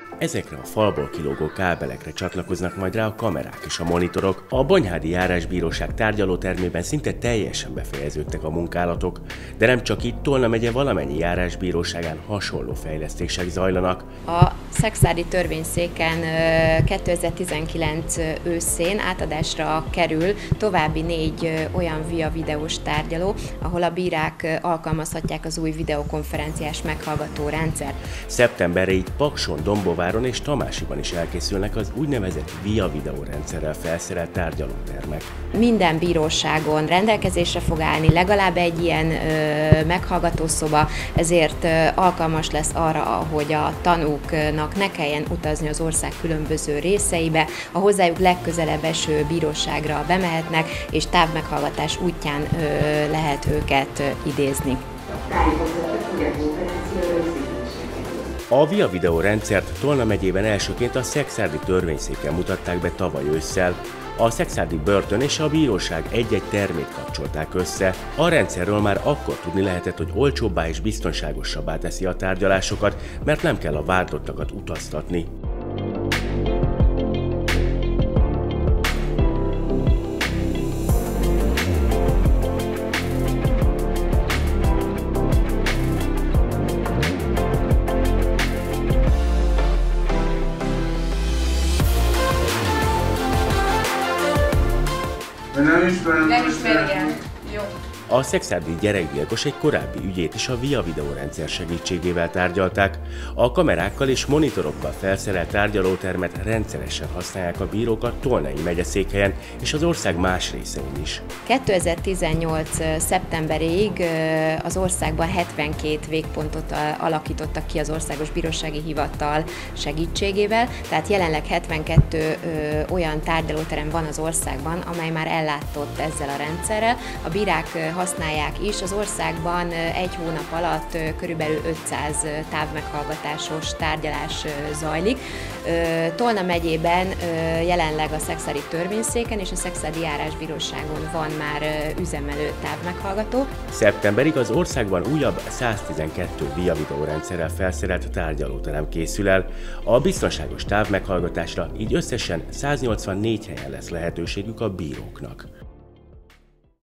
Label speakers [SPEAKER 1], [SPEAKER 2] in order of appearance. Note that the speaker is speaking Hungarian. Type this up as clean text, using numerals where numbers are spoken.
[SPEAKER 1] Ezekre a falból kilógó kábelekre csatlakoznak majd rá a kamerák és a monitorok. A Bonyhádi Járásbíróság tárgyalótermében szinte teljesen befejeződtek a munkálatok, de nem csak itt, Tolna megye valamennyi járásbíróságán hasonló fejlesztések zajlanak.
[SPEAKER 2] A Szekszárdi Törvényszéken 2019 őszén átadásra kerül további 4 olyan via videós tárgyaló, ahol a bírák alkalmazhatják az új videokonferenciás meghallgató rendszert.
[SPEAKER 1] Szeptemberre itt Pakson, Dombováron és Tamásiban is elkészülnek az úgynevezett via videórendszerrel felszerelt tárgyalótermek.
[SPEAKER 2] Minden bíróságon rendelkezésre fog állni legalább egy ilyen meghallgatószoba, ezért alkalmas lesz arra, hogy a tanúknak ne kelljen utazni az ország különböző részeibe, a hozzájuk legközelebb eső bíróságra bemehetnek, és távmeghallgatás útján lehet őket idézni.
[SPEAKER 1] A via videó rendszert Tolna megyében elsőként a Szekszárdi Törvényszéken mutatták be tavaly ősszel. A szekszárdi börtön és a bíróság egy-egy termét kapcsolták össze. A rendszerről már akkor tudni lehetett, hogy olcsóbbá és biztonságosabbá teszi a tárgyalásokat, mert nem kell a vádlottakat utaztatni.
[SPEAKER 3] Nem ismerjem. Jó.
[SPEAKER 1] A szekszárdi gyerekgyilkos egy korábbi ügyét is a via videórendszer segítségével tárgyalták. A kamerákkal és monitorokkal felszerelt tárgyalótermet rendszeresen használják a bírók a Tolnai megyeszékhelyen és az ország más részein is.
[SPEAKER 2] 2018. szeptemberéig az országban 72 végpontot alakítottak ki az Országos Bírósági Hivatal segítségével, tehát jelenleg 72 olyan tárgyalóterem van az országban, amely már ellátott ezzel a rendszerrel. A bírák használják is. Az országban egy hónap alatt körülbelül 500 távmeghallgatásos tárgyalás zajlik. Tolna megyében jelenleg a Szekszárdi Törvényszéken és a Szekszárdi Járásbíróságon van már üzemelő távmeghallgató.
[SPEAKER 1] Szeptemberig az országban újabb 112 via videórendszerrel felszerelt tárgyalóterem készül el. A biztonságos távmeghallgatásra így összesen 184 helyen lesz lehetőségük a bíróknak.